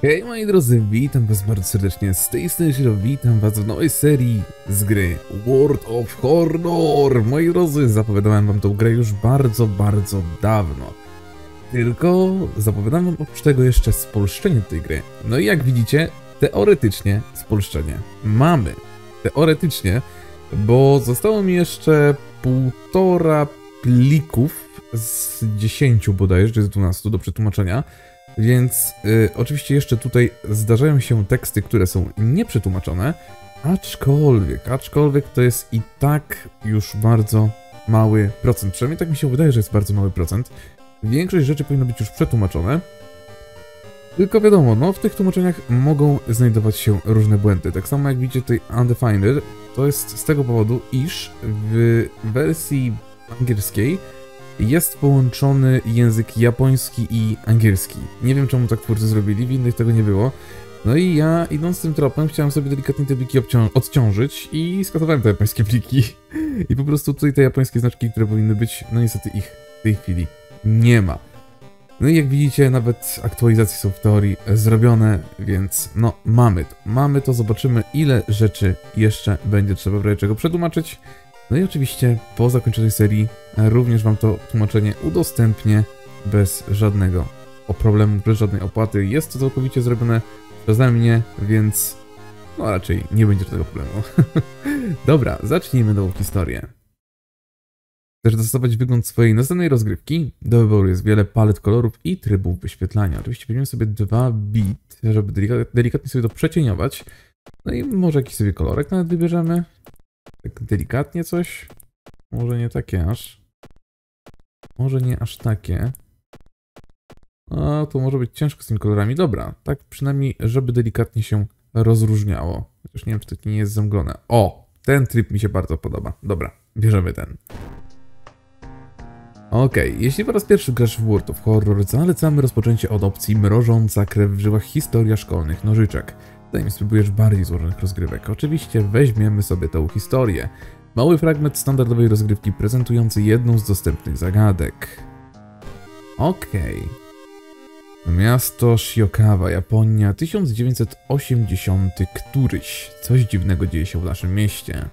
Hej moi drodzy, witam was bardzo serdecznie, z tej strony Shiro, witam was w nowej serii z gry World of Horror. Moi drodzy, zapowiadałem wam tą grę już bardzo dawno. Tylko zapowiadam wam oprócz tego jeszcze spolszczenie tej gry. No i jak widzicie, teoretycznie spolszczenie mamy. Teoretycznie, bo zostało mi jeszcze 1,5 plików z 10 bodajże, z 12 do przetłumaczenia. Więc oczywiście jeszcze zdarzają się teksty, które są nieprzetłumaczone, aczkolwiek to jest i tak już bardzo mały procent. Przynajmniej tak mi się wydaje, że jest bardzo mały procent. Większość rzeczy powinno być już przetłumaczone. Tylko wiadomo, no w tych tłumaczeniach mogą znajdować się różne błędy. Tak samo jak widzicie tutaj Undefined, to jest z tego powodu, iż w wersji angielskiej jest połączony język japoński i angielski. Nie wiem, czemu tak twórcy zrobili, w innych tego nie było. No i ja, idąc tym tropem, chciałem sobie delikatnie te pliki odciążyć i skasowałem te japońskie pliki. I po prostu tutaj te japońskie znaczki, które powinny być, no niestety ich w tej chwili nie ma. No i jak widzicie, nawet aktualizacje są w teorii zrobione, więc no mamy to, zobaczymy ile rzeczy jeszcze będzie trzeba w razie czego przetłumaczyć. No i oczywiście po zakończonej serii również wam to tłumaczenie udostępnię bez żadnego problemu, bez żadnej opłaty. Jest to całkowicie zrobione przeze mnie, więc no raczej nie będzie żadnego problemu. Dobra, zacznijmy nową historię. Chcesz dostosować wygląd swojej następnej rozgrywki? Do wyboru jest wiele palet kolorów i trybów wyświetlania. Oczywiście weźmiemy sobie 2 bit, żeby delikatnie sobie to przecieniować. No i może jakiś sobie kolorek nawet wybierzemy. Tak delikatnie coś. Może nie takie aż. Może nie aż takie. A to może być ciężko z tymi kolorami. Dobra, tak przynajmniej, żeby delikatnie się rozróżniało. Chociaż nie wiem, czy to nie jest zamglone. O! Ten tryb mi się bardzo podoba. Dobra, bierzemy ten. Okej, jeśli po raz pierwszy grasz w World of Horror, zalecamy rozpoczęcie od opcji mrożąca krew w żyłach historia szkolnych nożyczek. Zanim spróbujesz bardziej złożonych rozgrywek. Oczywiście weźmiemy sobie tą historię. Mały fragment standardowej rozgrywki prezentujący jedną z dostępnych zagadek. Okej. Miasto Shiokawa, Japonia, 1980 któryś. Coś dziwnego dzieje się w naszym mieście.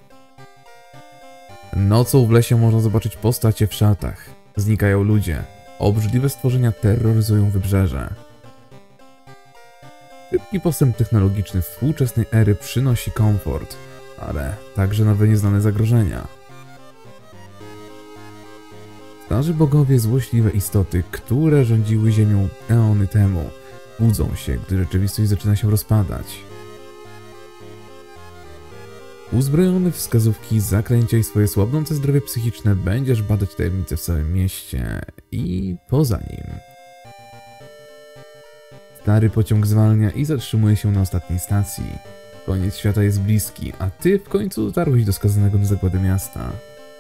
Nocą w lesie można zobaczyć postacie w szatach. Znikają ludzie. Obrzydliwe stworzenia terroryzują wybrzeże. Szybki postęp technologiczny współczesnej ery przynosi komfort, ale także nowe nieznane zagrożenia. Starzy bogowie, złośliwe istoty, które rządziły ziemią eony temu, budzą się, gdy rzeczywistość zaczyna się rozpadać. Uzbrojony w wskazówki, zaklęcia i swoje słabnące zdrowie psychiczne będziesz badać tajemnice w całym mieście i poza nim. Stary pociąg zwalnia i zatrzymuje się na ostatniej stacji. Koniec świata jest bliski, a ty w końcu dotarłeś do skazanego na zagładę miasta.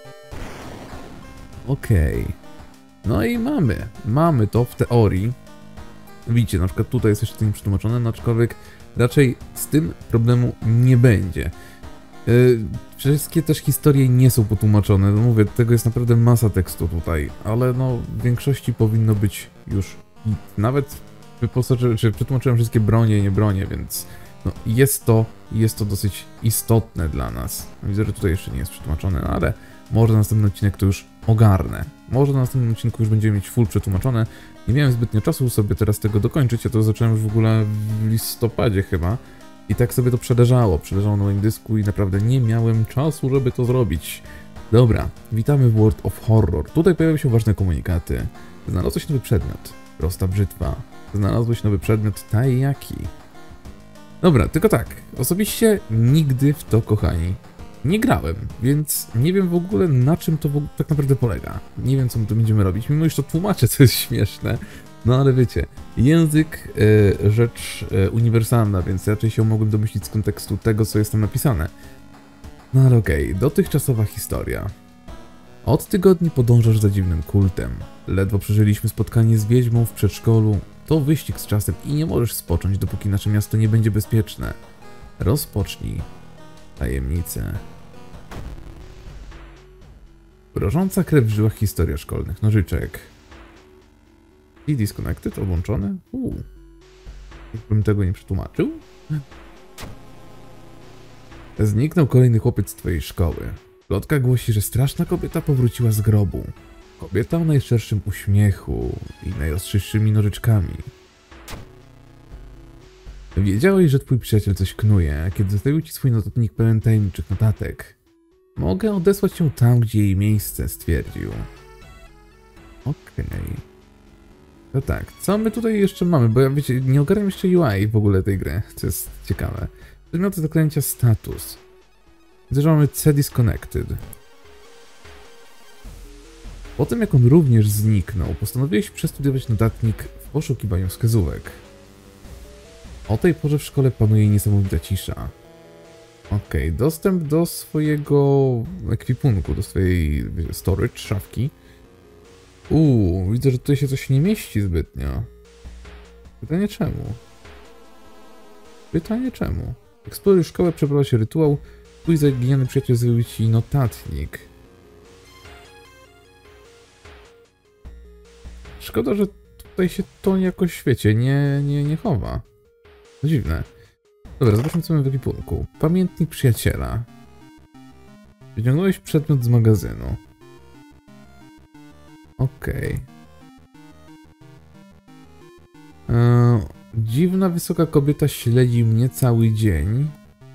Okej. No i mamy to w teorii. Widzicie, na przykład tutaj jest jeszcze to przetłumaczone, no aczkolwiek raczej z tym problemu nie będzie. Wszystkie też historie nie są potłumaczone, no mówię, tego jest naprawdę masa tekstu tutaj, ale no w większości powinno być już nawet przetłumaczyłem wszystkie bronie i nie bronie, więc no, jest to dosyć istotne dla nas. Widzę, że tutaj jeszcze nie jest przetłumaczone, no, ale może na następny odcinek to już ogarnę. Może na następnym odcinku już będziemy mieć full przetłumaczone. Nie miałem zbytnio czasu sobie teraz tego dokończyć, ja to zacząłem już w ogóle w listopadzie chyba. I tak sobie to przeleżało na moim dysku i naprawdę nie miałem czasu, żeby to zrobić. Dobra, witamy w World of Horror. Tutaj pojawiają się ważne komunikaty. Znalazłeś nowy przedmiot. Prosta brzytwa. Znalazłeś nowy przedmiot taiyaki. Dobra, tylko tak. Osobiście nigdy w to, kochani, nie grałem, więc nie wiem w ogóle na czym to tak naprawdę polega. Nie wiem, co my tu będziemy robić, mimo iż to tłumaczę, co jest śmieszne. No ale wiecie, język rzecz uniwersalna, więc raczej się mogłem domyślić z kontekstu tego, co jest tam napisane. No ale okej, dotychczasowa historia. Od tygodni podążasz za dziwnym kultem. Ledwo przeżyliśmy spotkanie z wiedźmą w przedszkolu. To wyścig z czasem i nie możesz spocząć, dopóki nasze miasto nie będzie bezpieczne. Rozpocznij tajemnicę. Mrożąca krew w żyłach historia szkolnych nożyczek. I disconnected, odłączone? Jakbym tego nie przetłumaczył. Zniknął kolejny chłopiec z twojej szkoły. Plotka głosi, że straszna kobieta powróciła z grobu. Kobieta o najszczerszym uśmiechu i najostrzyjszymi nożyczkami. Wiedziałeś, że twój przyjaciel coś knuje, a kiedy zostawił ci swój notatnik pełen tajemniczych notatek. Mogę odesłać ją tam, gdzie jej miejsce, stwierdził. Okej. No tak, co my tutaj jeszcze mamy? Bo ja, wiecie, nie ogarniam jeszcze UI w ogóle tej gry, co jest ciekawe. Przedmioty zaklęcia status. Widzę, że mamy C disconnected. Po tym, jak on również zniknął, postanowiłeś przestudiować notatnik w poszukiwaniu wskazówek. O tej porze w szkole panuje niesamowita cisza. Okej, dostęp do swojego ekwipunku, do swojej storage, szafki. Widzę, że tutaj się coś nie mieści zbytnio. Pytanie czemu? Pytanie czemu? Eksploruj szkołę, przeprowadź rytuał. Twój zaginiony przyjaciel zrobił ci notatnik. Szkoda, że tutaj się to jakoś w świecie nie chowa. No dziwne. Dobra, zobaczmy co mamy w ekwipunku. Pamiętnik przyjaciela. Wyciągnąłeś przedmiot z magazynu. Okej. Dziwna, wysoka kobieta śledzi mnie cały dzień.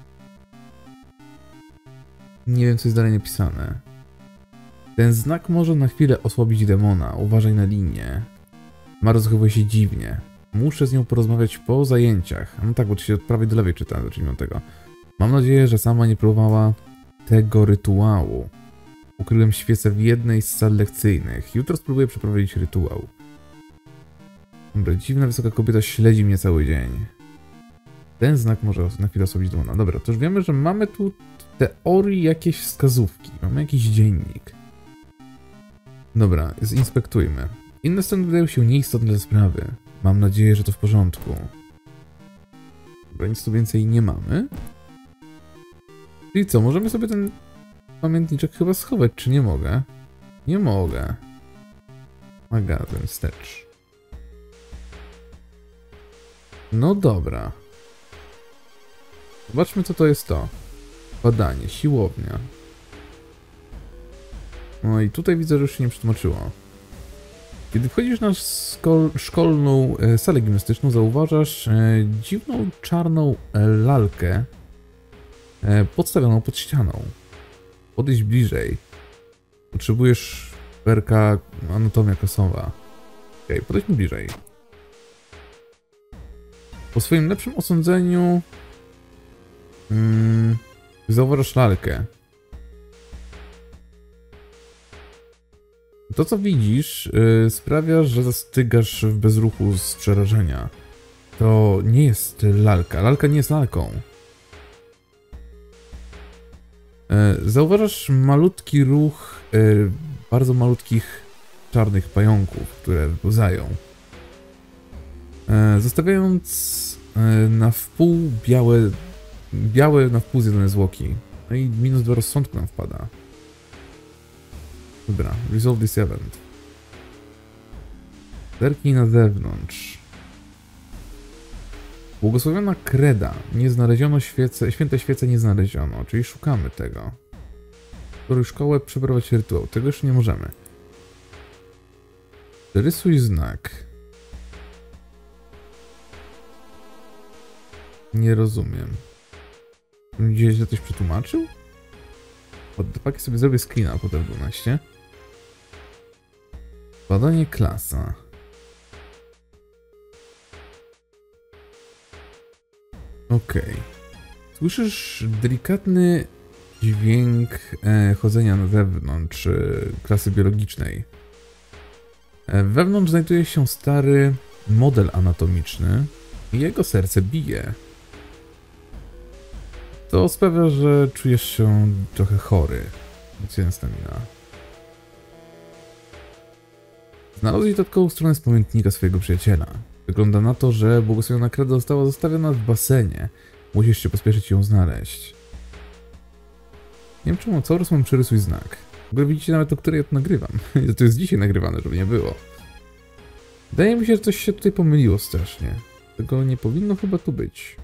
Nie wiem, co jest dalej napisane. Ten znak może na chwilę osłabić demona. Uważaj na linię. Maro zachowuje się dziwnie. Muszę z nią porozmawiać po zajęciach. No tak, bo to się od prawej do lewej czyta, zacznijmy od tego. Mam nadzieję, że sama nie próbowała tego rytuału. Ukryłem świecę w jednej z sal lekcyjnych. Jutro spróbuję przeprowadzić rytuał. Dobra, dziwna, wysoka kobieta śledzi mnie cały dzień. Ten znak może na chwilę osłabić demona. Dobra, to już wiemy, że mamy tu w teorii jakieś wskazówki. Mamy jakiś dziennik. Dobra, zinspektujmy. Inne strony wydają się nieistotne dla sprawy. Mam nadzieję, że to w porządku. Dobra, nic tu więcej nie mamy. Czyli co, możemy sobie ten pamiętniczek chyba schować, czy nie mogę? Nie mogę. Magazyn, wstecz. No dobra. Zobaczmy, co to jest to. Badanie, siłownia. No i tutaj widzę, że już się nie przetłumaczyło. Kiedy wchodzisz na szkolną salę gimnastyczną, zauważasz dziwną, czarną lalkę podstawioną pod ścianą. Podejdź bliżej. Potrzebujesz perka anatomia klasowa. Okej, podejdźmy bliżej. Po swoim lepszym osądzeniu zauważasz lalkę. To, co widzisz, sprawia, że zastygasz w bezruchu z przerażenia. To nie jest lalka. Lalka nie jest lalką. Zauważasz malutki ruch bardzo malutkich czarnych pająków, które wypełzają. Zostawiając na wpół białe na wpół zjedzone zwłoki. No i -2 rozsądku nam wpada. Dobra, resolve this event. Zerknij na zewnątrz. Błogosławiona kreda. Nie znaleziono święte świece nie znaleziono, czyli szukamy tego. Której szkołę przeprowadź rytuał. Tego jeszcze nie możemy. Rysuj znak. Nie rozumiem. Gdzieś że coś przetłumaczył? Pod sobie zrobię screena potem 12. Badanie klasa. Okej. Słyszysz delikatny dźwięk chodzenia na zewnątrz klasy biologicznej. Wewnątrz znajduje się stary model anatomiczny i jego serce bije. To sprawia, że czujesz się trochę chory. Więc jeden stamina. Znalazłeś dodatkową stronę z pamiętnika swojego przyjaciela. Wygląda na to, że błogosławiona kreda została zostawiona w basenie. Musisz się pospieszyć ją znaleźć. Nie wiem czemu, cały czas mam przerysuj znak. W ogóle widzicie nawet, o której ja to nagrywam. To jest dzisiaj nagrywane, żeby nie było. Wydaje mi się, że coś się tutaj pomyliło strasznie. Tego nie powinno chyba tu być.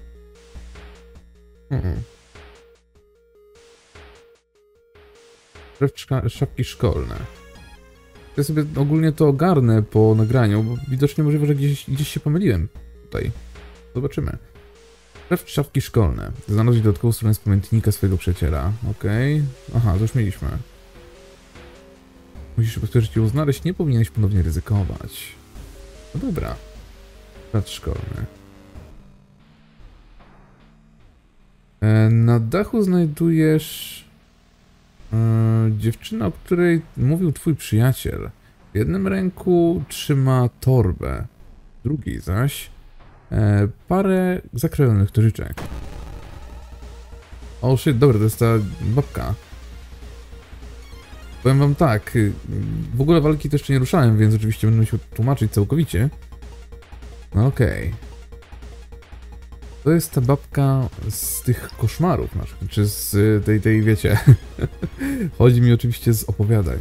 Szafki szkolne. Ja sobie ogólnie to ogarnę po nagraniu, bo widocznie możliwe, że gdzieś się pomyliłem tutaj. Zobaczymy. Sprawdź szafki szkolne. Znaleźć dodatkową stronę z pamiętnika swojego przyjaciela. Okej. Aha, to już mieliśmy. Musisz powtórzyć ją znaleźć, nie powinieneś ponownie ryzykować. No dobra. Sprawdź szkolny. Na dachu znajdujesz dziewczynę, o której mówił twój przyjaciel. W jednym ręku trzyma torbę, w drugiej zaś parę zakrojonych nożyczek. O shit, dobra, to jest ta babka. Powiem wam tak, w ogóle walki to jeszcze nie ruszałem, więc oczywiście będę musiał tłumaczyć całkowicie. No okej. To jest ta babka z tych koszmarów, czy z tej wiecie. Chodzi mi oczywiście z opowiadań.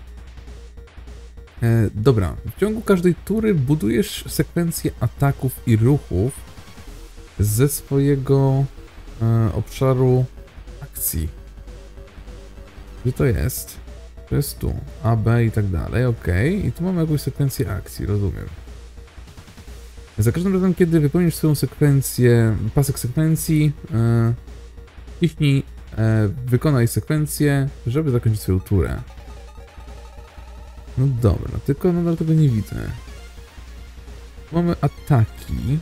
Dobra, w ciągu każdej tury budujesz sekwencję ataków i ruchów ze swojego obszaru akcji. Gdzie to jest? To jest tu. A, B i tak dalej, ok. I tu mamy jakąś sekwencję akcji, rozumiem. Za każdym razem, kiedy wypełnisz swoją sekwencję, pasek sekwencji, kliknij wykonaj sekwencję, żeby zakończyć swoją turę. No dobra, tylko nadal tego nie widzę. Mamy ataki.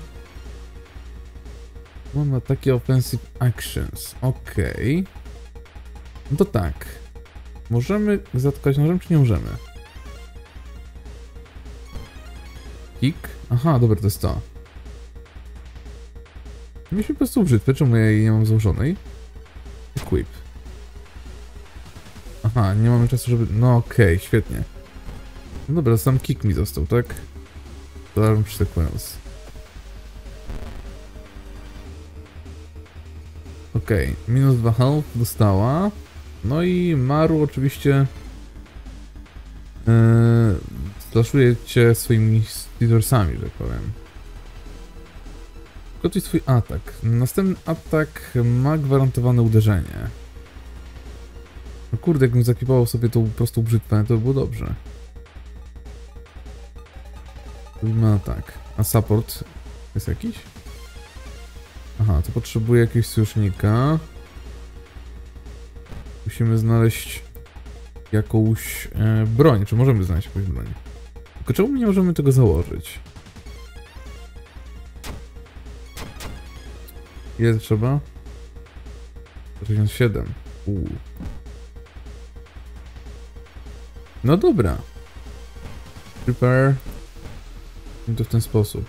Mamy ataki offensive actions. Ok. No to tak. Możemy zatkać nożem, czy nie możemy? Kick? Aha, dobra, to jest to. Mieliśmy po prostu brzytwę, czemu ja jej nie mam założonej? Equip. Aha, nie mamy czasu, żeby... No okej, świetnie. No dobra, sam kick mi został, tak? Alarm sequence. Okej, minus 2 health dostała. No i Maru oczywiście slashuje cię swoimi stidorsami, że tak powiem. Gotuj swój atak. Następny atak ma gwarantowane uderzenie. No kurde, jakbym zaklipował sobie tą prostą brzytwę, to by było dobrze. Robimy atak. A support jest jakiś? Aha, to potrzebuje jakiegoś sojusznika. Musimy znaleźć jakąś broń. Czy możemy znaleźć jakąś broń? Tylko czemu my nie możemy tego założyć? Ile trzeba? 67. No dobra. Prepare. I to w ten sposób.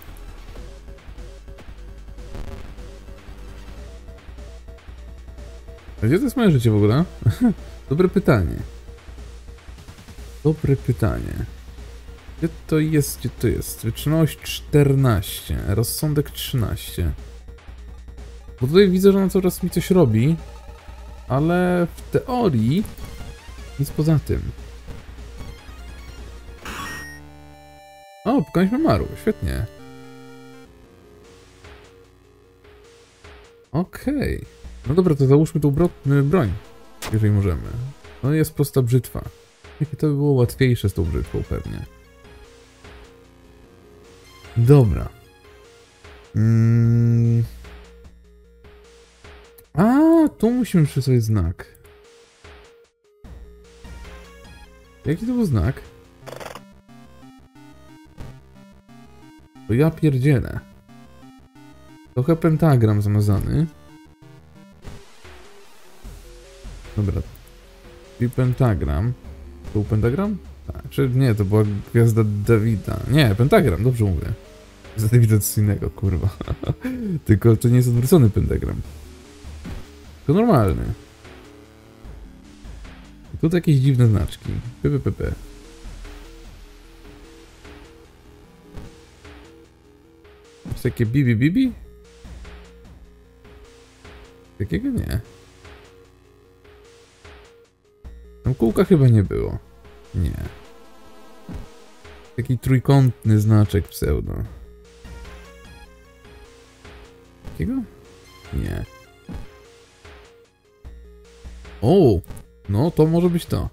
A gdzie to jest moje życie w ogóle? Dobre pytanie. Dobre pytanie. Gdzie to jest? Gdzie to jest? Wytrzymałość 14, rozsądek 13. Bo tutaj widzę, że ona cały czas mi coś robi, ale w teorii nic poza tym. O, pokonaliśmy Maru, świetnie. Okej. No dobra, to załóżmy tą broń, jeżeli możemy. No jest prosta brzytwa. Jakie to by było łatwiejsze z tą brzytwą pewnie. Dobra. A, tu musimy przysłać znak. Jaki to był znak? To ja pierdzielę. Trochę pentagram zamazany. Dobra. I pentagram. To był pentagram? Tak. Czy nie, to była gwiazda Dawida. Nie, pentagram, dobrze mówię. Gwiazda Dawida coś innego, kurwa. Tylko to nie jest odwrócony pentagram. To normalny. I tu jakieś dziwne znaczki. PPPP. Jest takie bibi bibi? Takiego nie. Tam kółka chyba nie było. Nie. Taki trójkątny znaczek pseudo. takiego? Nie. O! No, to może być to.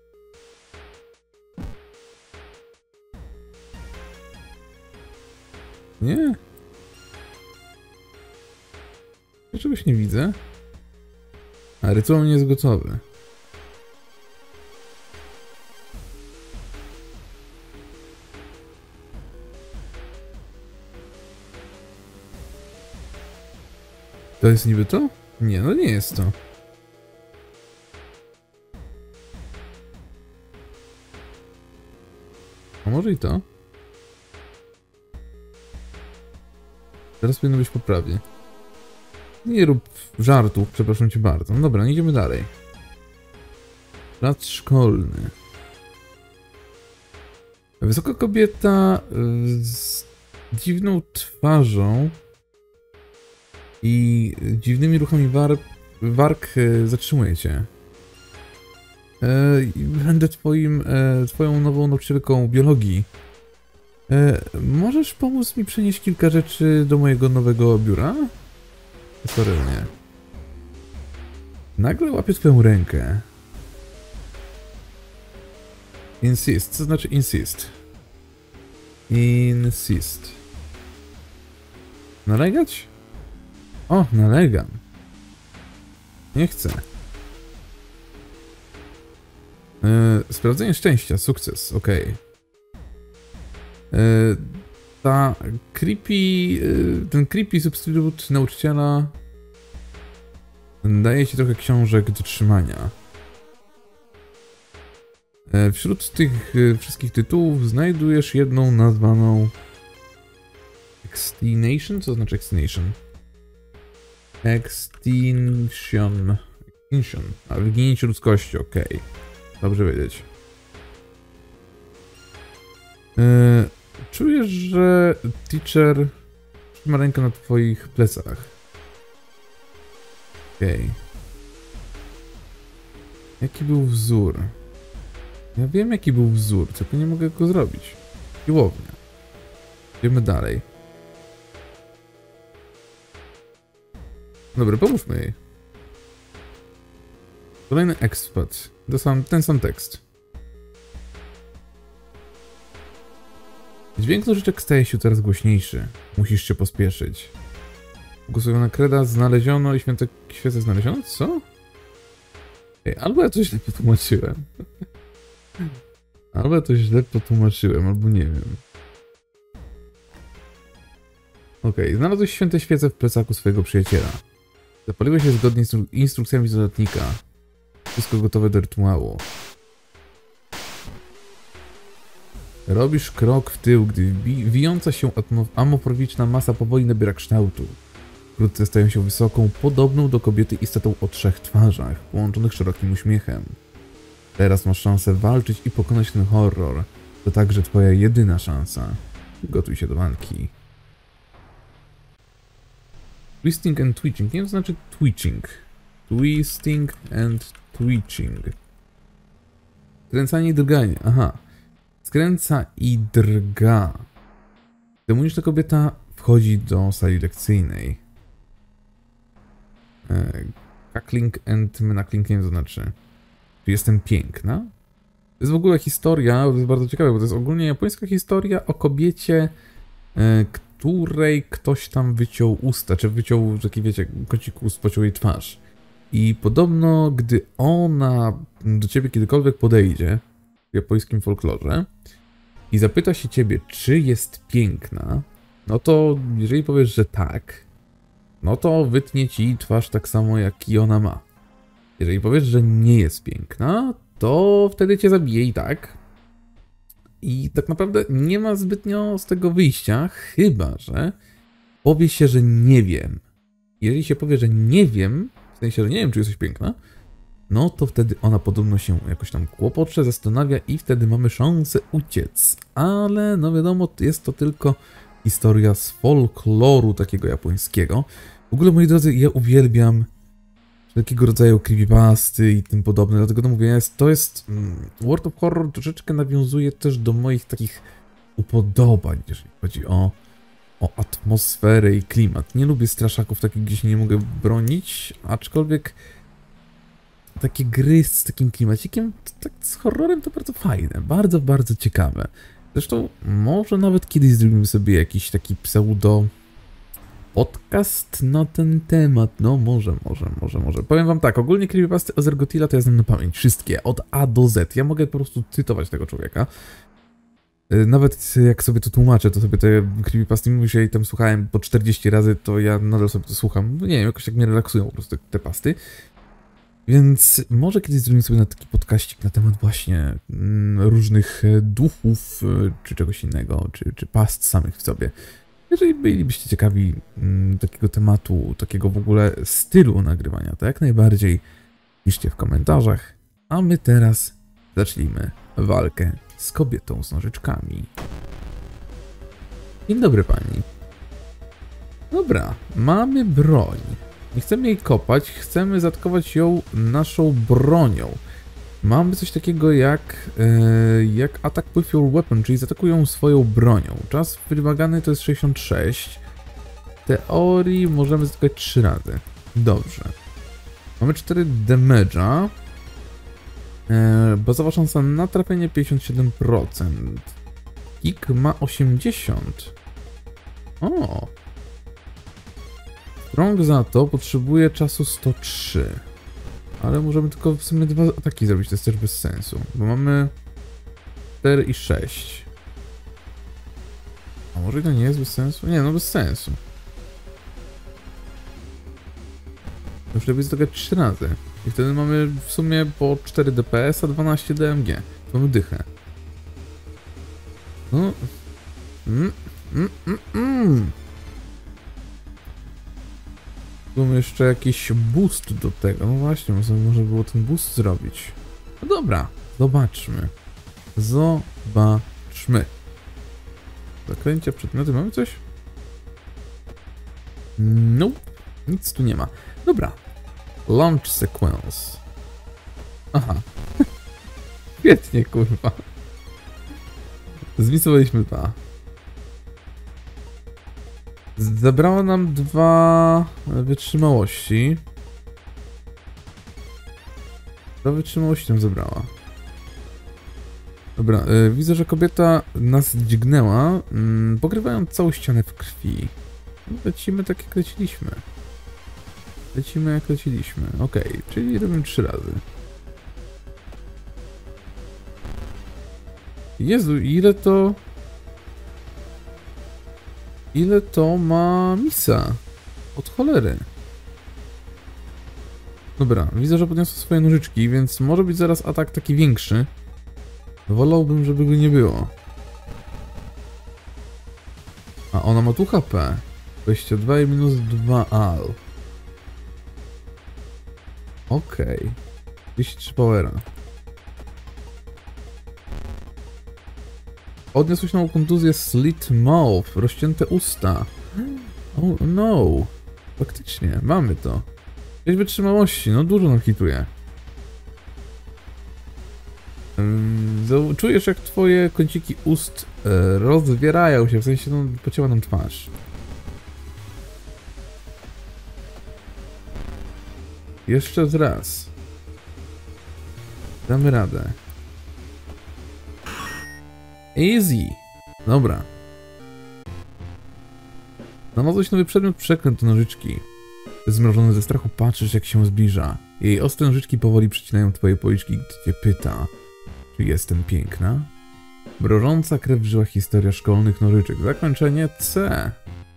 Nie? Ja czegoś nie widzę. A rytuał nie jest gotowy. To jest niby to? Nie, no nie jest to. A może i to? Teraz powinno być poprawnie. Nie rób żartów, przepraszam cię bardzo. No dobra, idziemy dalej. Plac szkolny. Wysoka kobieta z dziwną twarzą i dziwnymi ruchami warg zatrzymuje cię. Będę twoją nową nauczycielką biologii. Możesz pomóc mi przenieść kilka rzeczy do mojego nowego biura? Sorry, nie. Nagle łapię twoją rękę. Insist. Co znaczy insist? Insist. Nalegać? O, nalegam. Nie chcę. Sprawdzenie szczęścia. Sukces. Okej. Ten creepy substytut nauczyciela daje ci trochę książek do trzymania. Wśród tych wszystkich tytułów znajdujesz jedną nazwaną Extinction? Co znaczy Extinction? Extinction. A wyginięcie ludzkości, okej. Dobrze wiedzieć. Czujesz, że teacher trzyma rękę na twoich plecach. Okej. Jaki był wzór? Ja wiem, jaki był wzór, tylko nie mogę go zrobić. Siłownia. Idziemy dalej. Dobra, pomóżmy jej. Kolejny ekspert. Ten sam tekst. Dźwięk nożyczek staje się coraz głośniejszy. Musisz się pospieszyć. Błogosławiona kreda znaleziono i świecę znaleziono? Co? Ej, albo ja coś źle potłumaczyłem. Albo ja coś źle potłumaczyłem, albo nie wiem. Okej, znalazłeś święte świece w plecaku swojego przyjaciela. Zapaliłeś je zgodnie z instrukcjami z dodatnika. Wszystko gotowe do rytuału. Robisz krok w tył, gdy wijąca się amorficzna masa powoli nabiera kształtu. Wkrótce stają się wysoką, podobną do kobiety istotą o 3 twarzach, połączonych szerokim uśmiechem. Teraz masz szansę walczyć i pokonać ten horror. To także twoja jedyna szansa. Gotuj się do walki. Twisting and twitching. Nie wiem, co znaczy twitching. Twisting and twitching. Skręcanie i drganie. Aha. Skręca i drga. Demoniczna kobieta wchodzi do sali lekcyjnej. Cackling and menacling, nie wiem, co znaczy. Czy jestem piękna? To jest w ogóle historia, to jest bardzo ciekawe, bo to jest ogólnie japońska historia o kobiecie, której ktoś tam wyciął usta, czy wyciął taki, wiecie, kącik ust, pociął jej twarz. I podobno, gdy ona do ciebie kiedykolwiek podejdzie w japońskim folklorze i zapyta się ciebie, czy jest piękna, no to jeżeli powiesz, że tak, no to wytnie ci twarz tak samo, jak i ona ma. Jeżeli powiesz, że nie jest piękna, to wtedy cię zabije i tak. I tak naprawdę nie ma zbytnio z tego wyjścia, chyba że powie się, że nie wiem. Jeżeli się powie, że nie wiem, w sensie, że nie wiem, czy jesteś piękna, no to wtedy ona podobno się jakoś tam kłopocze, zastanawia i wtedy mamy szansę uciec. Ale no wiadomo, jest to tylko historia z folkloru takiego japońskiego. W ogóle, moi drodzy, ja uwielbiam takiego rodzaju creepypasty i tym podobne, dlatego to mówię, World of Horror troszeczkę nawiązuje też do moich takich upodobań, jeżeli chodzi o o atmosferę i klimat. Nie lubię straszaków takich, gdzie się nie mogę bronić, aczkolwiek takie gry z takim klimacikiem, tak z horrorem to bardzo fajne, bardzo, bardzo ciekawe. Zresztą może nawet kiedyś zrobimy sobie jakiś taki pseudo podcast na ten temat. No może. Powiem wam tak, ogólnie creepypasty Azergotila to ja znam na pamięć. Wszystkie, od A do Z. Ja mogę po prostu cytować tego człowieka. Nawet jak sobie to tłumaczę, to sobie te creepypasty, mimo że ja tam słuchałem po 40 razy, to ja nadal sobie to słucham. Nie wiem, jakoś tak mnie relaksują po prostu te pasty. Więc może kiedyś zrobimy sobie na taki podcaścik na temat właśnie różnych duchów, czy czegoś innego, czy past samych w sobie. Jeżeli bylibyście ciekawi takiego tematu, takiego w ogóle stylu nagrywania, to jak najbardziej piszcie w komentarzach. A my teraz zacznijmy walkę z kobietą z nożyczkami. Dzień dobry pani. Dobra, mamy broń. Nie chcemy jej kopać, chcemy zaatakować ją naszą bronią. Mamy coś takiego jak attack with your weapon, czyli zaatakują swoją bronią. Czas wymagany to jest 66. W teorii możemy zaatakować 3 razy. Dobrze. Mamy 4 damage'a. Bazowa szansa na trafienie 57%. Kick ma 80. O! Strong za to potrzebuje czasu 103. Ale możemy tylko w sumie 2 ataki zrobić, to jest też bez sensu. Bo mamy 4 i 6. A może to nie jest bez sensu? Nie, no bez sensu. Już lepiej zaatakować 3 razy. I wtedy mamy w sumie po 4 DPS, a 12 DMG. To mamy dychę. No. Mamy jeszcze jakiś boost do tego. No właśnie, może było ten boost zrobić. No dobra, zobaczmy. Zaklęcia, przedmioty, mamy coś? No, nic tu nie ma. Dobra. Launch sequence. Aha. Świetnie, kurwa. Zmisowaliśmy 2. Zabrała nam 2 wytrzymałości. 2 wytrzymałości nam zabrała. Dobra, widzę, że kobieta nas dźgnęła, pokrywając całą ścianę w krwi. Lecimy tak jak leciliśmy. Lecimy jak leciliśmy. Okej, czyli robimy 3 razy. Jezu, Ile to ma misa? Od cholery. Dobra, widzę, że podniosła swoje nożyczki, więc może być zaraz atak taki większy. Wolałbym, żeby go nie było. A ona ma tu HP. 22 i minus 2 al. Okej. 33 powera. Odniosłeś nową kontuzję slit mouth, rozcięte usta. Oh no. Faktycznie, mamy to. 6 wytrzymałości, no dużo nam hituje. Czujesz, jak twoje kąciki ust rozwierają się, w sensie no, pocięła nam twarz. Jeszcze raz. Damy radę. Easy. Dobra. Znalazłeś nowy przedmiot, przekręt do nożyczki. Zmrożony ze strachu patrzysz, jak się zbliża. Jej ostre nożyczki powoli przecinają twoje policzki, gdy cię pyta. Czy jestem piękna? Mrożąca krew w żyłach historia szkolnych nożyczek. Zakończenie C.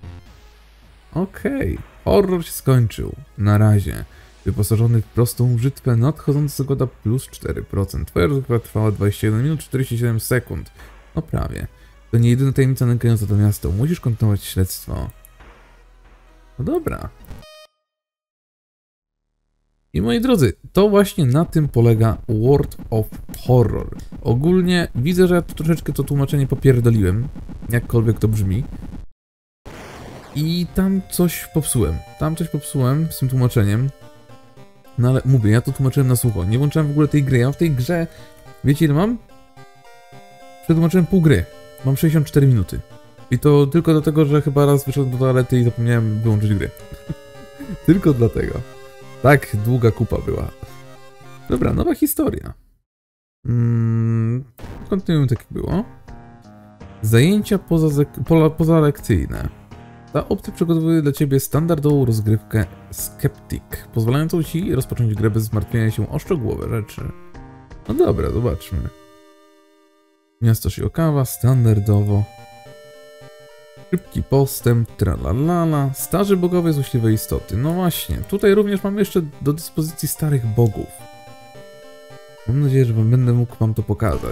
Okej. Horror się skończył. Na razie. Wyposażony w prostą brzytwę, nadchodząca zagoda plus 4%. Twoja rozgrywka trwała 21 minut 47 sekund. No prawie. To nie jedyna tajemnica nękająca to miasto. Musisz kontynuować śledztwo. No dobra. I moi drodzy, to właśnie na tym polega World of Horror. Ogólnie widzę, że ja tu troszeczkę to tłumaczenie popierdoliłem, jakkolwiek to brzmi. I tam coś popsułem. Z tym tłumaczeniem. No ale mówię, ja to tłumaczyłem na sucho. Nie włączyłem w ogóle tej gry. Ja w tej grze, wiecie ile mam? Przetłumaczyłem pół gry. Mam 64 minuty. I to tylko dlatego, że chyba raz wyszedłem do toalety i zapomniałem wyłączyć gry. Tylko dlatego. Tak długa kupa była. Dobra, nowa historia. Kontynuujemy tak jak było. Zajęcia pozalekcyjne. Ta opcja przygotowuje dla Ciebie standardową rozgrywkę Skeptic, pozwalającą Ci rozpocząć grę bez zmartwienia się o szczegółowe rzeczy. No dobra, zobaczmy. Miasto Shiokawa, standardowo. Szybki postęp, tralalala. Starzy bogowie, złośliwe istoty. No właśnie, tutaj również mamy jeszcze do dyspozycji starych bogów. Mam nadzieję, że będę mógł Wam to pokazać.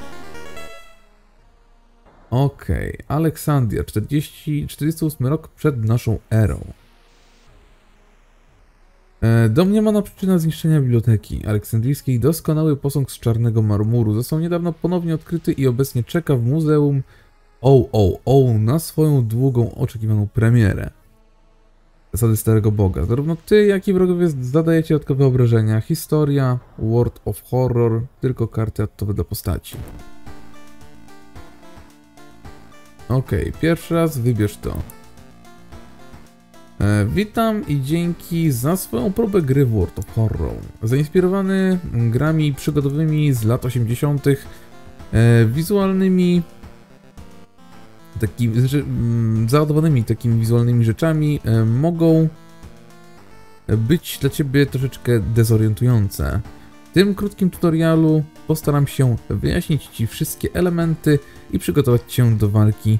Okej, Aleksandria, 48 rok przed naszą erą. Domniemana przyczyna zniszczenia biblioteki aleksandryjskiej, doskonały posąg z czarnego marmuru, został niedawno ponownie odkryty i obecnie czeka w muzeum na swoją długą oczekiwaną premierę. Zasady Starego Boga. Zarówno ty, jak i wrogowie zadajecie dodatkowe obrażenia. Historia, World of Horror, tylko karty atowe dla postaci. Okej, pierwszy raz wybierz to. Witam i dzięki za swoją próbę gry w World of Horror. Zainspirowany grami przygodowymi z lat 80., wizualnymi, załadowanymi takimi wizualnymi rzeczami, mogą być dla Ciebie troszeczkę dezorientujące. W tym krótkim tutorialu postaram się wyjaśnić Ci wszystkie elementy i przygotować Cię do walki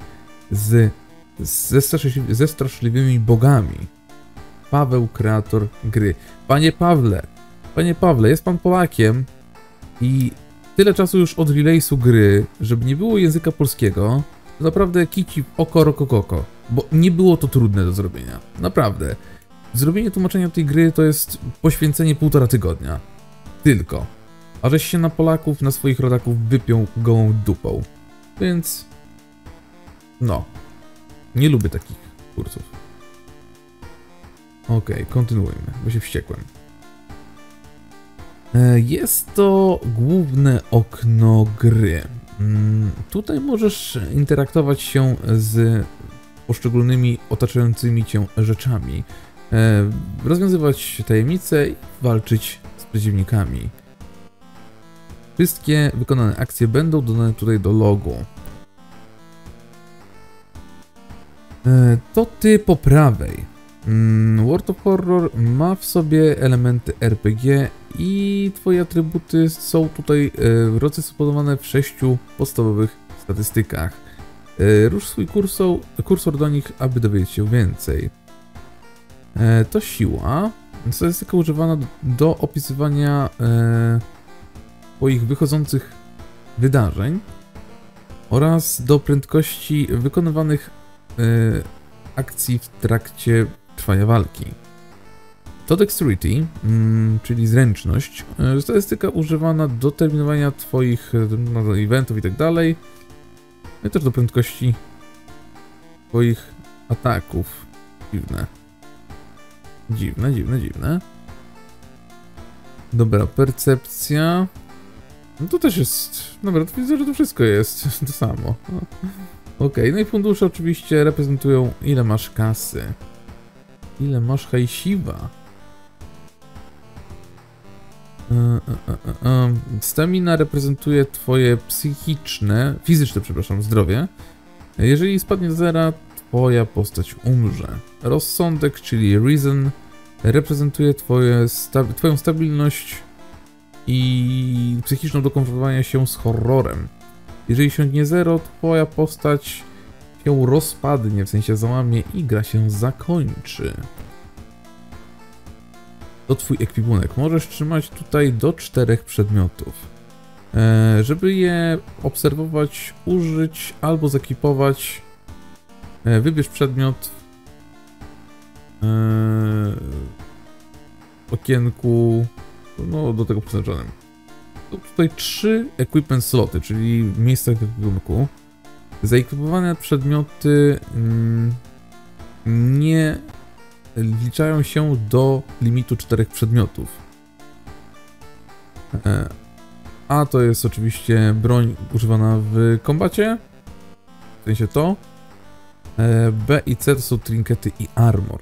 ze straszliwymi bogami. Paweł, kreator gry. Panie Pawle, jest Pan Polakiem i tyle czasu już od release'u gry, żeby nie było języka polskiego, to naprawdę kici w oko rokokoko, bo nie było to trudne do zrobienia. Naprawdę. Zrobienie tłumaczenia tej gry to jest poświęcenie 1,5 tygodnia. Tylko. A żeś się na Polaków, na swoich rodaków wypiął gołą dupą. Więc... no. Nie lubię takich kursów. Okej, kontynuujmy, bo się wściekłem. Jest to główne okno gry. Tutaj możesz interaktować się z poszczególnymi otaczającymi cię rzeczami, rozwiązywać tajemnice i walczyć z przeciwnikami. Wszystkie wykonane akcje będą dodane tutaj do logu. To ty po prawej. World of Horror ma w sobie elementy RPG i twoje atrybuty są tutaj rozsytuowane w 6 podstawowych statystykach. Rusz swój kursor do nich, aby dowiedzieć się więcej. To siła. Statystyka używana do opisywania twoich wychodzących wydarzeń oraz do prędkości wykonywanych akcji w trakcie trwania walki. To Dexterity, czyli zręczność, statystyka używana do terminowania twoich eventów i tak dalej, no i też do prędkości twoich ataków. Dziwne. Dobra, percepcja. No to też jest... dobra, to widzę, że to wszystko jest to samo. Okej, no i fundusze oczywiście reprezentują, ile masz kasy. Ile masz hajsiwa. Stamina reprezentuje twoje fizyczne, przepraszam, zdrowie. Jeżeli spadnie do zera, twoja postać umrze. Rozsądek, czyli reason, reprezentuje twoją stabilność i psychiczną do konfrontowania się z horrorem. Jeżeli siągnie 0, twoja postać się rozpadnie, w sensie załamie i gra się zakończy. To twój ekwipunek. Możesz trzymać tutaj do 4 przedmiotów. Żeby je obserwować, użyć albo zakwipować, wybierz przedmiot w okienku, no do tego przeznaczonym. To tutaj 3 equipment sloty, czyli miejsca w ekwipunku. Zaekwipowane przedmioty nie wliczają się do limitu 4 przedmiotów. A to jest oczywiście broń używana w kombacie, w sensie to. B i C to są trinkety i armor.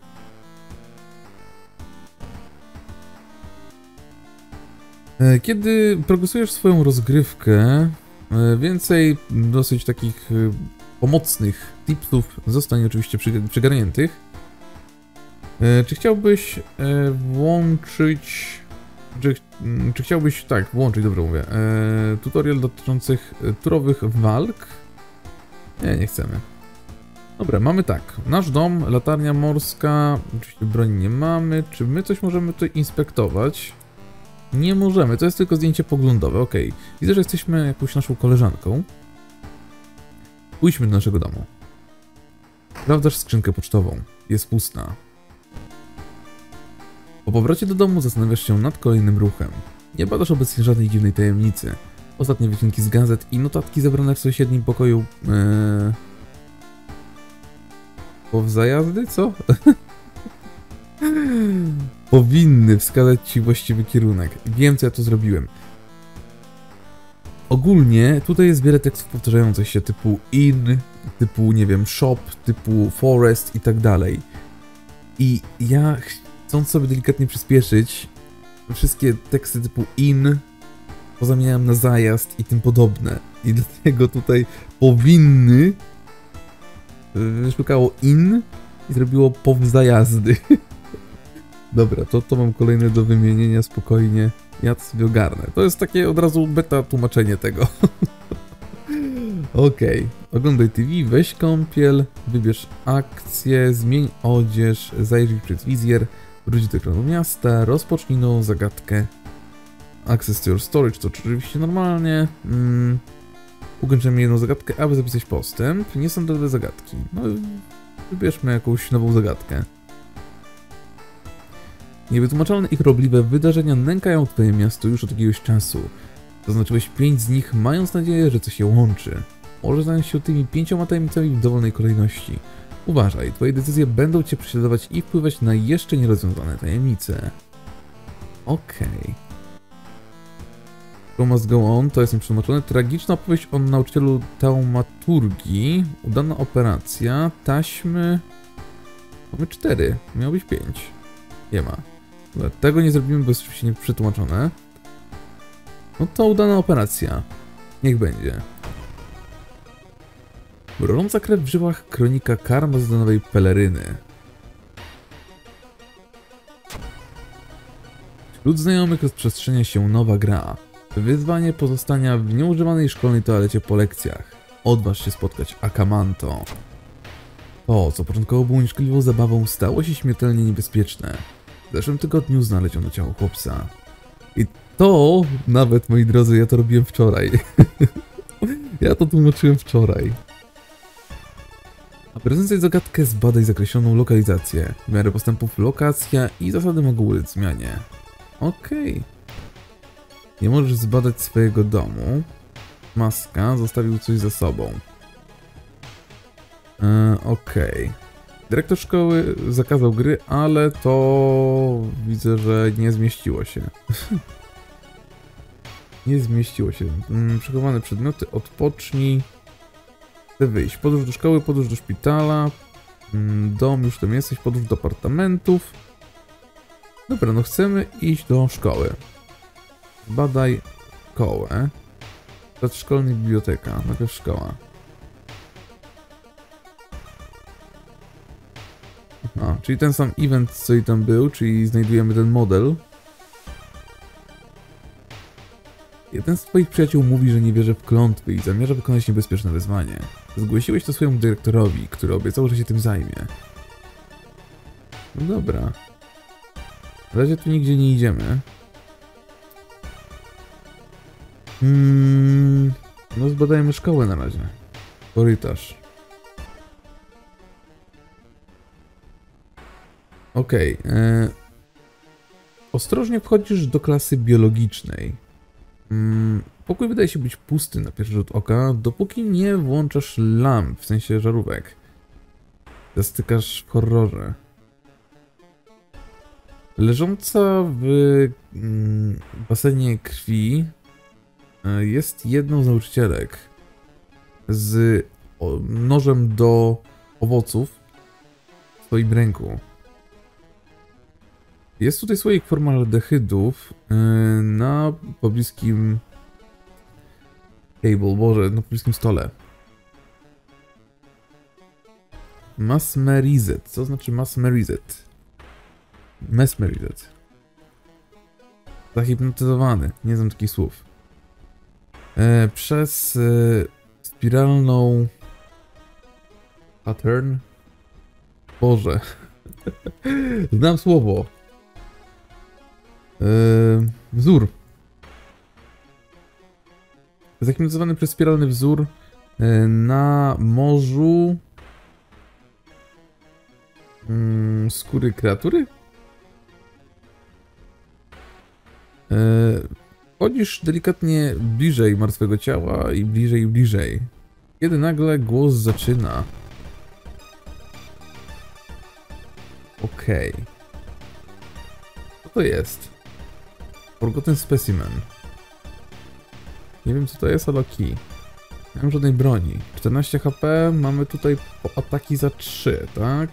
Kiedy progresujesz swoją rozgrywkę, więcej dosyć takich pomocnych tipsów zostanie oczywiście przygarniętych. Czy chciałbyś włączyć... Czy chciałbyś, tak, włączyć, dobrze mówię, tutorial dotyczących turowych walk? Nie chcemy. Dobra, mamy tak, nasz dom, latarnia morska, oczywiście broni nie mamy. Czy my coś możemy tutaj inspektować? Nie możemy, to jest tylko zdjęcie poglądowe, ok. Widzę, że jesteśmy jakąś naszą koleżanką. Pójdźmy do naszego domu. Sprawdzasz skrzynkę pocztową, jest pusta. Po powrocie do domu zastanawiasz się nad kolejnym ruchem. Nie badasz obecnie żadnej dziwnej tajemnicy. Ostatnie wycinki z gazet i notatki zebrane w sąsiednim pokoju... Powzajazdy? Co? Powinny wskazać ci właściwy kierunek. Wiem, co ja tu zrobiłem. Ogólnie tutaj jest wiele tekstów powtarzających się typu in, typu, nie wiem, shop, typu forest i tak dalej. I ja, chcąc sobie delikatnie przyspieszyć, wszystkie teksty typu in pozamieniałem na zajazd i tym podobne. I dlatego tutaj powinny szukało in i zrobiło powzajazdy. Dobra, to mam kolejne do wymienienia spokojnie. Ja to sobie ogarnę. To jest takie od razu beta tłumaczenie tego. Okej. Oglądaj TV, weź kąpiel, wybierz akcję, zmień odzież, zajrzyj przez wizjer, wróć do ekranu miasta, rozpocznij nową zagadkę. Access to your storage to oczywiście normalnie. Ukończymy jedną zagadkę, aby zapisać postęp. Niestandardowe zagadki. No, wybierzmy jakąś nową zagadkę. Niewytłumaczalne i chorobliwe wydarzenia nękają twoje miasto już od jakiegoś czasu. Zaznaczyłeś 5 z nich, mając nadzieję, że coś się łączy. Może zająć się tymi 5 tajemnicami w dowolnej kolejności. Uważaj, twoje decyzje będą cię prześladować i wpływać na jeszcze nierozwiązane tajemnice. Okej. Show must go on, to jest nieprzetłumaczone. Tragiczna opowieść o nauczycielu taumaturgii. Udana operacja. Taśmy... Mamy 4. Miało być 5. Nie ma. Tego nie zrobimy, bo jest oczywiście nieprzetłumaczone. No to udana operacja. Niech będzie. Mrożąca krew w żyłach kronika karmazynowej peleryny. Wśród znajomych rozprzestrzenia się nowa gra. Wyzwanie pozostania w nieużywanej szkolnej toalecie po lekcjach. Odważ się spotkać Akamanto. To, co początkowo było nieszkodliwą zabawą, stało się śmiertelnie niebezpieczne. W zeszłym tygodniu znaleziono ciało chłopca. I to, nawet moi drodzy, ja to robiłem wczoraj. Ja to tłumaczyłem wczoraj. Aby rozwiązać zagadkę, zbadaj zakreśloną lokalizację. W miarę postępów lokacja i zasady mogą ulec zmianie. Okej. Nie możesz zbadać swojego domu. Maska zostawił coś za sobą. Okej. Dyrektor szkoły zakazał gry, ale to widzę, że nie zmieściło się. Nie zmieściło się. Przechowane przedmioty, odpocznij. Chcę wyjść. Podróż do szkoły, podróż do szpitala. Dom, już tam jesteś, podróż do apartamentów. Dobra, no chcemy iść do szkoły. Badaj szkołę. Przedszkolna biblioteka, najpierw szkoła. A, czyli ten sam event, co i tam był, czyli znajdujemy ten model. Jeden z twoich przyjaciół mówi, że nie wierzy w klątwy i zamierza wykonać niebezpieczne wyzwanie. Zgłosiłeś to swojemu dyrektorowi, który obiecał, że się tym zajmie. No dobra. Na razie tu nigdzie nie idziemy. No zbadajmy szkołę na razie. Korytarz. Okej. Ostrożnie wchodzisz do klasy biologicznej. Pokój wydaje się być pusty na pierwszy rzut oka, dopóki nie włączasz lamp, w sensie żarówek. Zastykasz w horrorze. Leżąca w basenie krwi jest jedną z nauczycielek z nożem do owoców w swoim ręku. Jest tutaj słoik formaldehydów na pobliskim na pobliskim stole. Mesmerizet. Co znaczy mesmerizet? Mesmerizet. Zahipnotyzowany. Nie znam takich słów. Przez spiralną pattern. Boże. Znam słowo. Wzór. Zahipnotyzowany przez spiralny wzór na morzu skóry kreatury? Chodzisz delikatnie bliżej martwego ciała i bliżej i bliżej. Kiedy nagle głos zaczyna. Okej. Co to jest? Forgotten Specimen. Nie wiem co to jest, ale key. Nie mam żadnej broni. 14 HP, mamy tutaj ataki za 3, tak?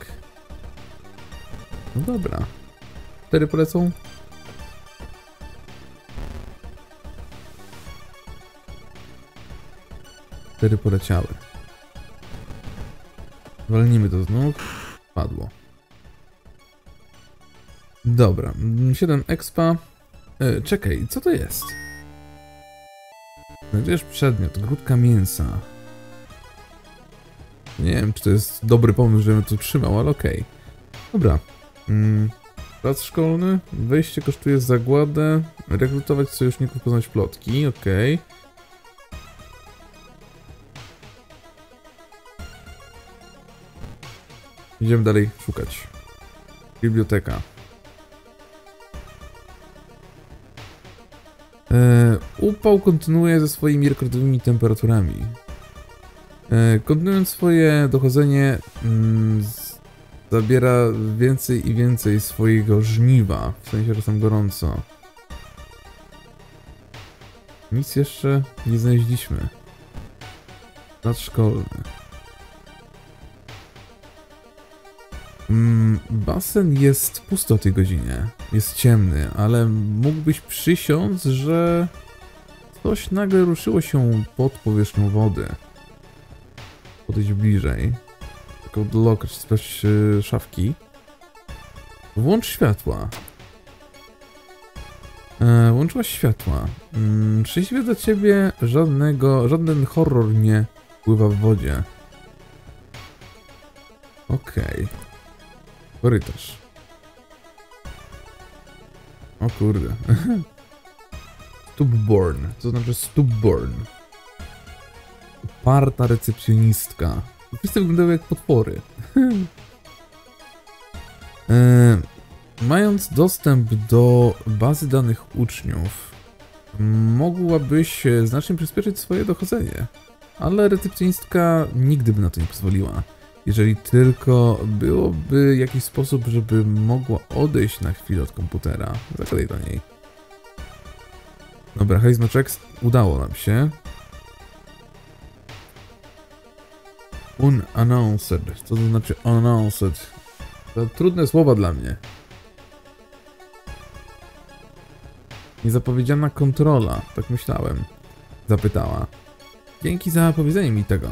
No dobra. 4 polecą? Cztery poleciały. Walnijmy to znów. Padło. Dobra. 7 expa. Czekaj, co to jest? Znajdujesz przedmiot. Grudka mięsa. Nie wiem, czy to jest dobry pomysł, żebym to trzymał, ale okej. Dobra. Plac szkolny. Wejście kosztuje zagładę. Rekrutować sojuszników, poznać plotki. Okej. Idziemy dalej szukać. Biblioteka. Upał kontynuuje ze swoimi rekordowymi temperaturami. Kontynuując swoje dochodzenie, zabiera więcej i więcej swojego żniwa. W sensie, że tam gorąco. Nic jeszcze nie znaleźliśmy. Plac szkolny. Basen jest pusty o tej godzinie. Jest ciemny, ale mógłbyś przysiąc, że coś nagle ruszyło się pod powierzchnią wody. Podejdź bliżej. Tylko do loka, czy sprawdź szafki. Włącz światła. Włączyłaś światła. Szczęśliwie dla ciebie żaden horror nie pływa w wodzie. Okej. Korytarz. O kurde. Stupborn. Co znaczy Stupborn? Uparta recepcjonistka. Wszyscy wyglądają jak potwory. Mając dostęp do bazy danych uczniów, mogłabyś znacznie przyspieszyć swoje dochodzenie. Ale recepcjonistka nigdy by na to nie pozwoliła. Jeżeli tylko byłoby jakiś sposób, żeby mogła odejść na chwilę od komputera. Zagadaj do niej. Dobra, charisma checks. Udało nam się. Unannounced. Co to znaczy unannounced? To trudne słowa dla mnie. Niezapowiedziana kontrola. Tak myślałem. Zapytała. Dzięki za powiedzenie mi tego.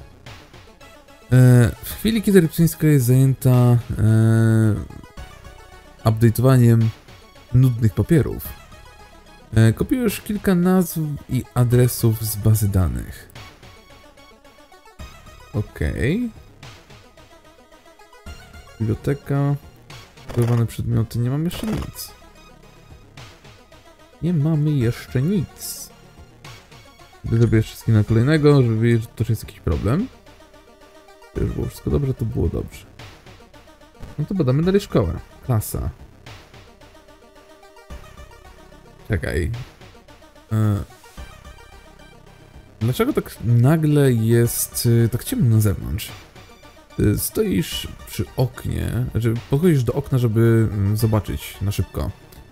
W chwili, kiedy recepcjonistka jest zajęta update'owaniem nudnych papierów, kopiujesz kilka nazw i adresów z bazy danych. Okej. Biblioteka. Wpływane przedmioty. Nie mam jeszcze nic. Nie mamy jeszcze nic. Zrobię jeszcze skina kolejnego, żeby wiedzieć, że to też jest jakiś problem. To już było wszystko dobrze, to było dobrze. No to badamy dalej szkołę. Klasa. Czekaj. Dlaczego tak nagle jest tak ciemno na zewnątrz? Stoisz przy oknie, znaczy podchodzisz do okna, żeby zobaczyć na szybko.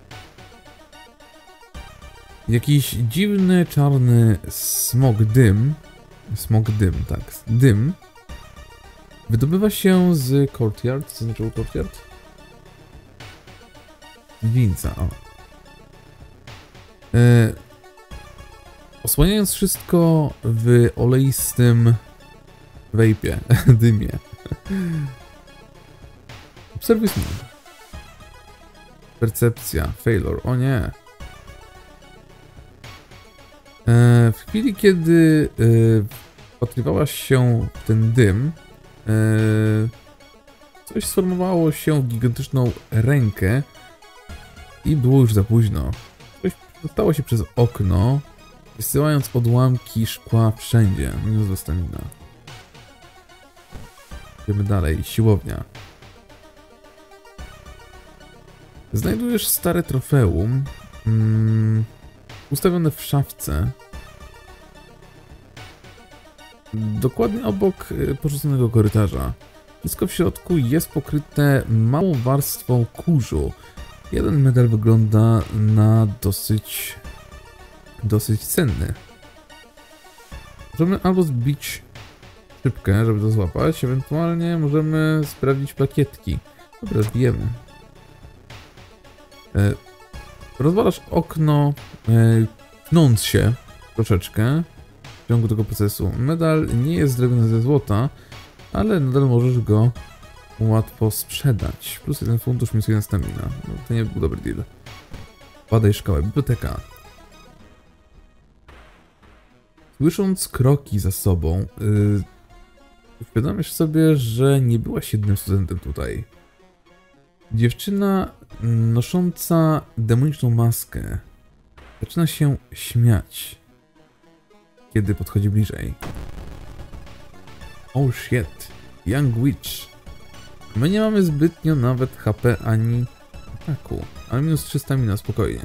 Jakiś dziwny, czarny smog dym, tak, dym, Wydobywa się z courtyard. Co znaczyło courtyard? Winca, o. Osłaniając wszystko w oleistym wejpie, dymie. Obserwuj smog. Percepcja, failure, o nie. W chwili, kiedy wpatrywałaś się w ten dym, coś sformowało się w gigantyczną rękę i było już za późno. Coś dostało się przez okno, wysyłając odłamki szkła wszędzie. Minus stamina. Idziemy dalej. Siłownia. Znajdujesz stare trofeum ustawione w szafce. Dokładnie obok porzuconego korytarza. Wszystko w środku jest pokryte małą warstwą kurzu. Jeden medal wygląda na dosyć cenny. Możemy albo zbić szybkę, żeby to złapać, ewentualnie możemy sprawdzić plakietki. Dobra, zbijemy. Rozwalasz okno, pnąc się troszeczkę w ciągu tego procesu. Medal nie jest zrobiony ze złota, ale nadal możesz go łatwo sprzedać. Plus 1 fundusz, minus 1 stamina. No, to nie był dobry deal. Badaj szkołę, biblioteka. Słysząc kroki za sobą, uświadamiasz sobie, że nie byłaś jednym studentem tutaj. Dziewczyna nosząca demoniczną maskę zaczyna się śmiać, kiedy podchodzi bliżej. Oh shit, young witch. My nie mamy zbytnio nawet HP ani ataku, ale minus 3 stamina, spokojnie.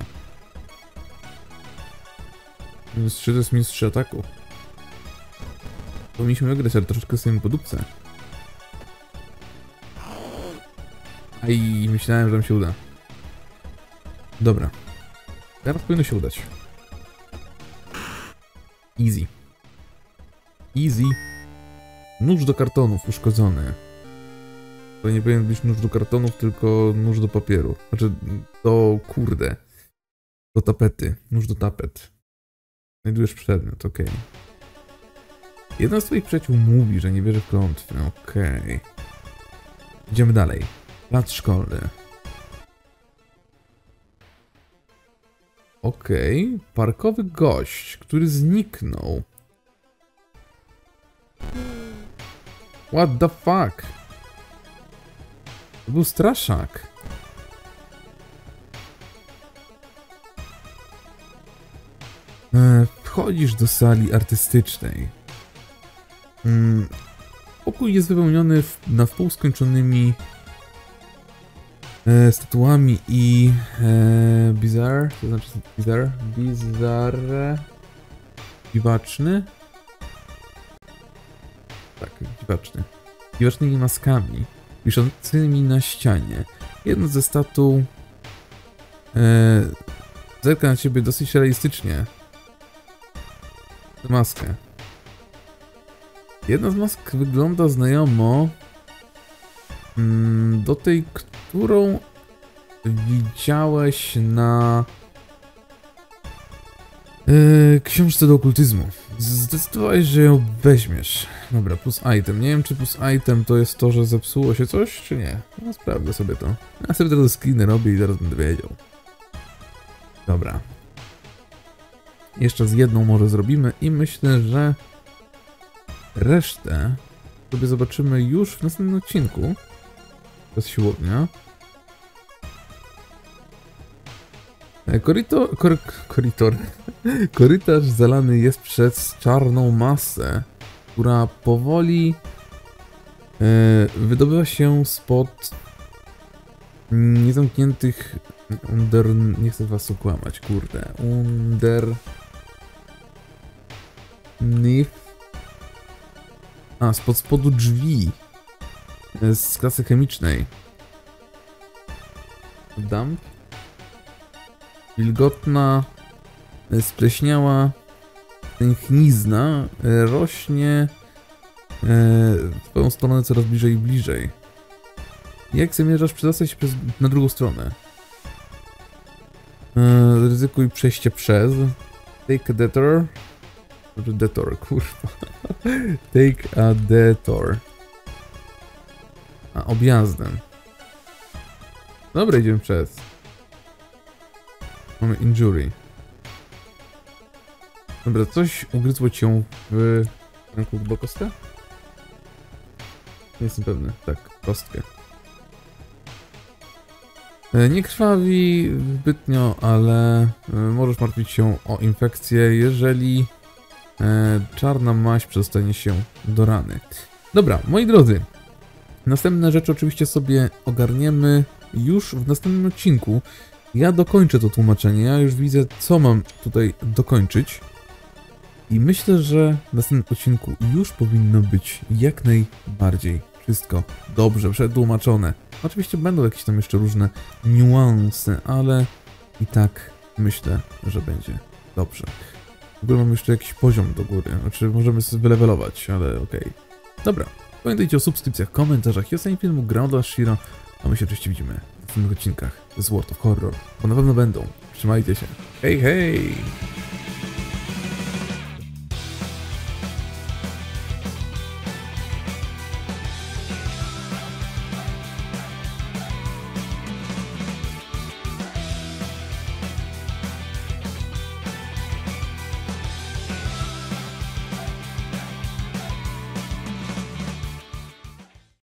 Minus 3 to jest minus 3 ataku. Powinniśmy wygrać, ale troszeczkę stoimy po dupce. Aj, myślałem, że nam się uda. Dobra. Teraz powinno się udać. Easy. Easy. Nóż do kartonów uszkodzony. To nie powinien być nóż do kartonów, tylko nóż do papieru. Znaczy, kurde. Do tapety. Nóż do tapet. Znajdujesz przedmiot, okej. Jeden z twoich przyjaciół mówi, że nie wierzy w klątwę, okej. Idziemy dalej. Plac szkolny. Okej. Parkowy gość, który zniknął. What the fuck? To był straszak. Wchodzisz do sali artystycznej. Pokój jest wypełniony na wpół skończonymi statuami i bizarre, to znaczy bizarre, dziwaczny? Tak, dziwaczny. Dziwacznymi maskami, wiszącymi na ścianie. Jedno ze statu zerka na ciebie dosyć realistycznie. Maskę. Jedna z mask wygląda znajomo do tej, którą widziałeś na książce do okultyzmu. Zdecydowałeś, że ją weźmiesz. Dobra, plus item. Nie wiem, czy plus item to jest to, że zepsuło się coś, czy nie. No, sprawdzę sobie to. Ja sobie teraz screeny robię i zaraz będę wiedział. Dobra. Jeszcze z jedną może zrobimy i myślę, że resztę sobie zobaczymy już w następnym odcinku. To jest siłownia. Korytarz zalany jest przez czarną masę, która powoli wydobywa się spod niezamkniętych nie chcę was okłamać, kurde. Spod spodu drzwi z klasy chemicznej. Dump. Wilgotna, spleśniała tęchnizna rośnie w twoją stronę coraz bliżej i bliżej. Jak zamierzasz przedostać się na drugą stronę? Ryzykuj przejście przez. Take a detour. Detour, kurwa. Take a detour. A, objazdem. Dobra, idziemy przez. Mamy injury. Dobra, coś ugryzło cię w ręku chyba kostkę? Nie jestem pewny. Tak, kostkę. Nie krwawi zbytnio, ale możesz martwić się o infekcję, jeżeli czarna maź przedostanie się do rany. Dobra, moi drodzy. Następne rzeczy oczywiście sobie ogarniemy już w następnym odcinku. Ja dokończę to tłumaczenie, ja już widzę, co mam tutaj dokończyć. I myślę, że w następnym odcinku już powinno być jak najbardziej wszystko dobrze przetłumaczone. Oczywiście będą jakieś tam jeszcze różne niuanse, ale i tak myślę, że będzie dobrze. W ogóle mam jeszcze jakiś poziom do góry, znaczy możemy sobie wylevelować, ale okej. Dobra, pamiętajcie o subskrypcjach, komentarzach i ostatnim filmu Groundless Shiro, a my się oczywiście widzimy w następnych odcinkach z World of Horror, bo na pewno będą. Trzymajcie się. Hej, hej!